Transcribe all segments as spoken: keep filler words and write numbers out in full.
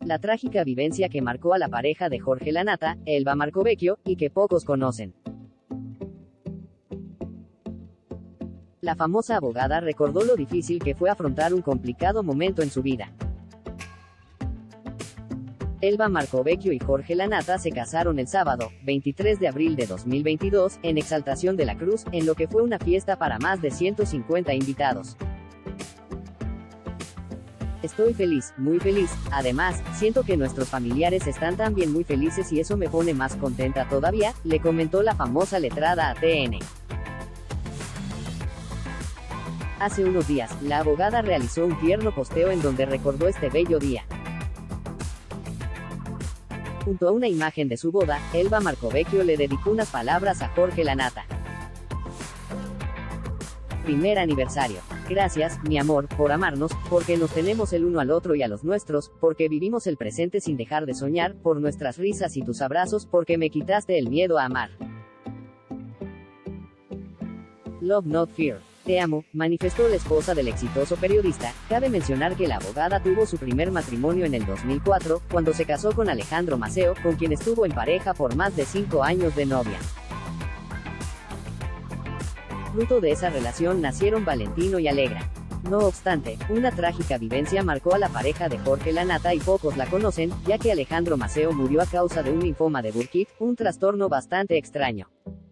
La trágica vivencia que marcó a la pareja de Jorge Lanata, Elba Marcovecchio, y que pocos conocen. La famosa abogada recordó lo difícil que fue afrontar un complicado momento en su vida. Elba Marcovecchio y Jorge Lanata se casaron el sábado, veintitrés de abril de dos mil veintidós, en Exaltación de la Cruz, en lo que fue una fiesta para más de ciento cincuenta invitados. Estoy feliz, muy feliz, además, siento que nuestros familiares están también muy felices y eso me pone más contenta todavía, le comentó la famosa letrada a T N. Hace unos días, la abogada realizó un tierno posteo en donde recordó este bello día. Junto a una imagen de su boda, Elba Marcovecchio le dedicó unas palabras a Jorge Lanata. Primer aniversario. Gracias, mi amor, por amarnos, porque nos tenemos el uno al otro y a los nuestros, porque vivimos el presente sin dejar de soñar, por nuestras risas y tus abrazos, porque me quitaste el miedo a amar. Love not fear. Te amo, manifestó la esposa del exitoso periodista. Cabe mencionar que la abogada tuvo su primer matrimonio en el dos mil cuatro, cuando se casó con Alejandro Maceo, con quien estuvo en pareja por más de cinco años de novia. Fruto de esa relación nacieron Valentino y Alegra. No obstante, una trágica vivencia marcó a la pareja de Jorge Lanata y pocos la conocen, ya que Alejandro Maceo murió a causa de un linfoma de Burkitt, un trastorno bastante extraño.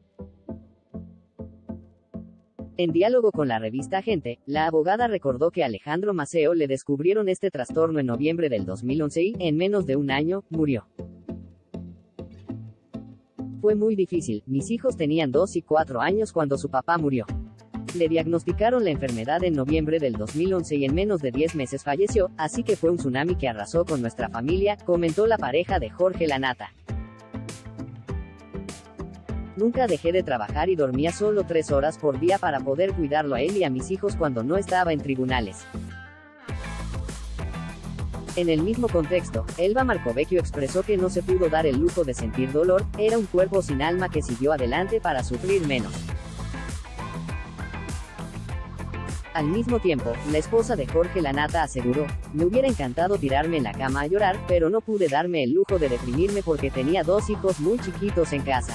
En diálogo con la revista Gente, la abogada recordó que a Alejandro Maceo le descubrieron este trastorno en noviembre del dos mil once y, en menos de un año, murió. Fue muy difícil, mis hijos tenían dos y cuatro años cuando su papá murió. Le diagnosticaron la enfermedad en noviembre del dos mil once y en menos de diez meses falleció, así que fue un tsunami que arrasó con nuestra familia, comentó la pareja de Jorge Lanata. Nunca dejé de trabajar y dormía solo tres horas por día para poder cuidarlo a él y a mis hijos cuando no estaba en tribunales. En el mismo contexto, Elba Marcovecchio expresó que no se pudo dar el lujo de sentir dolor, era un cuerpo sin alma que siguió adelante para sufrir menos. Al mismo tiempo, la esposa de Jorge Lanata aseguró, me hubiera encantado tirarme en la cama a llorar, pero no pude darme el lujo de deprimirme porque tenía dos hijos muy chiquitos en casa.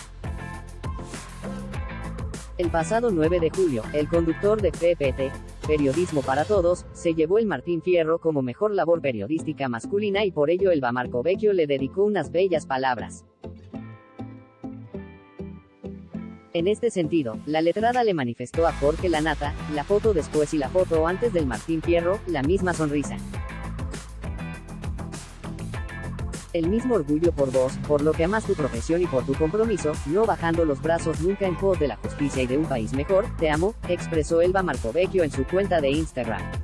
El pasado nueve de julio, el conductor de P P T, Periodismo para Todos, se llevó el Martín Fierro como mejor labor periodística masculina y por ello Elba Marcovecchio le dedicó unas bellas palabras. En este sentido, la letrada le manifestó a Jorge Lanata, la foto después y la foto antes del Martín Fierro, la misma sonrisa. El mismo orgullo por vos, por lo que amas tu profesión y por tu compromiso, no bajando los brazos nunca en pos de la justicia y de un país mejor, te amo, expresó Elba Marcovecchio en su cuenta de Instagram.